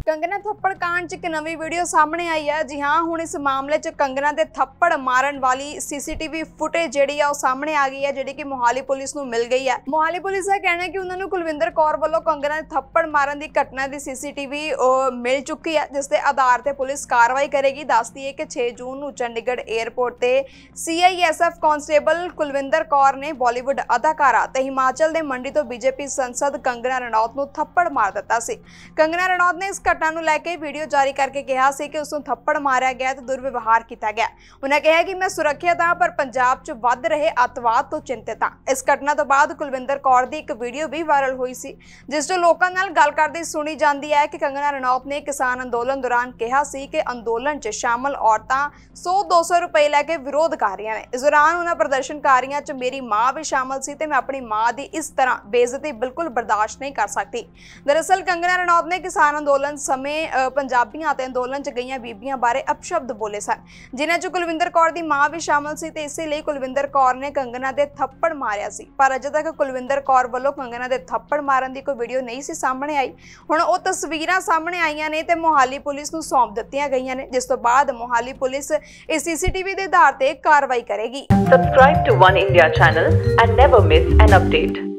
कंगना थप्पड़ कांड च एक नवी वीडियो सामने आई है। जी हाँ, हुण इस मामले च कंगना दे थप्पड़ मारन वाली सीसीटीवी फुटेज जिहड़ी आ सामने आ गई है, जिहड़ी कि मोहाली पुलिस नूं मिल गई है। मोहाली पुलिस का कहना है कि उन्होंने कुलविंदर कौर वालों कंगना दे थप्पड़ मारन की घटना की सीसीटीवी मिल चुकी है, जिसके आधार पर पुलिस कार्रवाई करेगी। दसदी है कि 6 जून नूं चंडीगढ़ एयरपोर्ट ते CISF कांस्टेबल कुलविंदर कौर ने बॉलीवुड अदाकारा ते हिमाचल के मंडी तो बीजेपी संसद कंगना रनौत नूं थप्पड़ मार दिता सी। कंगना रनौत ने इस घटना नूं लैके वीडियो जारी करके कहा सी कि उसनूं थप्पड़ मारिया गया ते दुर्व्यवहार किया गया। उन्हें कहा कि मैं सुरक्षित हाँ, पर पंजाब च वध रहे अतवाद तो चिंतित हाँ। इस घटना तो बाद कुलविंदर कौर की एक वीडियो भी वायरल हुई सी, जिस जो लोगों नाल गल करदी सुनी जाती है कि कंगना रनौत ने किसान अंदोलन दौरान कहा सी कि अंदोलन च शामिल औरतां 100-200 रुपए लैके विरोध कर रही हैं। इस दौरान उन्होंने प्रदर्शनकारियों च मेरी माँ भी शामिल सी ते मैं अपनी माँ की इस तरह बेइज्जती बिल्कुल बर्दाश्त नहीं कर सकती। दरअसल कंगना रनौत ने किसान अंदोलन समय पंजाबियों ते अंदोलन च गईयां बीबियां बारे अपशब्द बोले सन, जिन्हां च कुलविंदर कौर की मां भी शामिल सी ते इसे कुलविंदर कौर ने कंगना दे थप्पड़ मारिया सी। पर अजे तक कुलविंदर कौर वालों कंगना दे थप्पड़ मारन की कोई वीडियो नहीं सी सामने आई। हुण ओह तस्वीरां सामने आईयां ने ते मोहाली पुलिस नूं सौंप दित्तियां गईयां ने, जिस तो बाद मोहाली पुलिस इस CCTV के आधार पर कार्रवाई करेगी। Subscribe to One India channel and never miss an update.